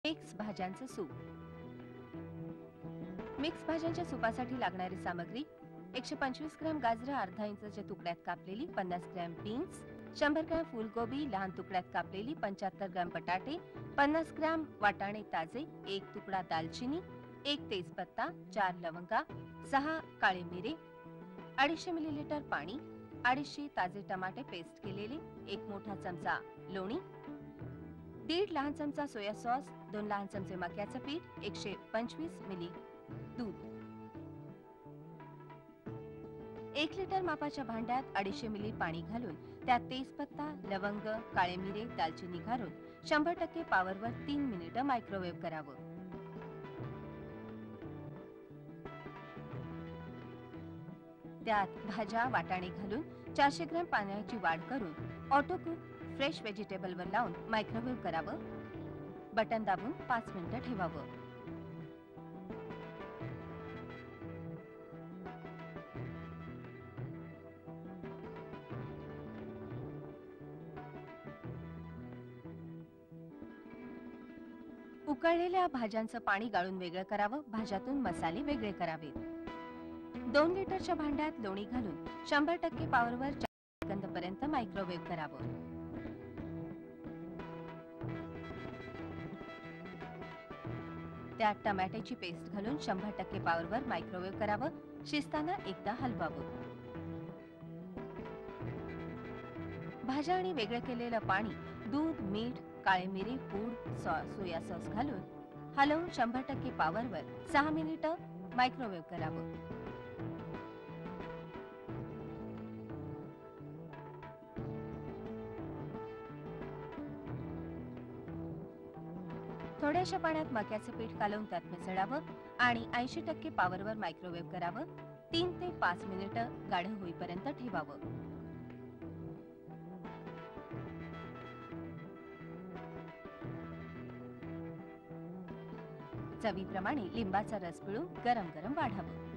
Mix भाज्यांचं soup. Mix भाज्यांच्या सुपासाठी लागणारी सामग्री: 125 ग्रॅम गाजरं अर्धा इंचच्या तुकड्यात कापलेली, 50 ग्रॅम बीन्स, 100 ग्रॅम फुलगोबी लहान तुकड्यात कापलेली, 75 ग्रॅम बटाटे, 50 ग्रॅम वाटाणे ताजे, 1 तुकडा दालचिनी, 1 तेजपत्ता, 4 लवंगा, 6 काळे मिरे, 250 मिलीलीटर पाणी, 250 ताजे टमाटे पेस्ट केलेले, 1 मोठा चमचा लोणी, 1.5 लहान चमचा सोया सॉस, 2 लहान चमचे मक्याचं पीठ, 125 मिली दूध. 1 लिटर मापाच्या भांड्यात 250 मिली पाणी घालून त्यात तेजपत्ता, लवंग, काळे मिरे, दालचिनी घालून 100% पॉवरवर 3 मिनिटं मायक्रोवेव्ह करावं. त्यात भाज्या, वाटाणे घालून 400 ग्रॅम पाण्याची वाढ करून ऑटो कुक फ्रेश व्हेजिटेबलवर लावून मायक्रोवेव्ह करावं. बटन दाबून 5 मिनिटं ठेवावं. उकळलेल्या भाज्यांचं पाणी गाळून वेगळं करावं. भाज्यातून मसाले वेगळे करावेत. 2 लिटरच्या भांड्यात लोणी घालून 100% पॉवरवर 4 सेकंदपर्यंत मायक्रोवेव्ह करावं. त्यात टमाट्याची पेस्ट घालून 100% पॉवरवर मायक्रोवेव्ह करावं. शिजताना एकदा हलवावं. भाज्या आणि वेगळं केलेलं पाणी, दूध, मीठ, काळे मिरे पूड, सोया सॉस घालून हलवून 100% पॉवरवर 6 मिनिटं मायक्रोवेव्ह करावं. थोड्याशा पाण्यात मक्याचं पीठ कालवून त्यात मिसळावं आणि 80% पॉवरवर मायक्रोवेव्ह करावं. 3 ते 5 मिनिटं गाढ होईपर्यंत ठेवावं. चवीप्रमाणे लिंबाचा रस पिळून गरम गरम वाढावं.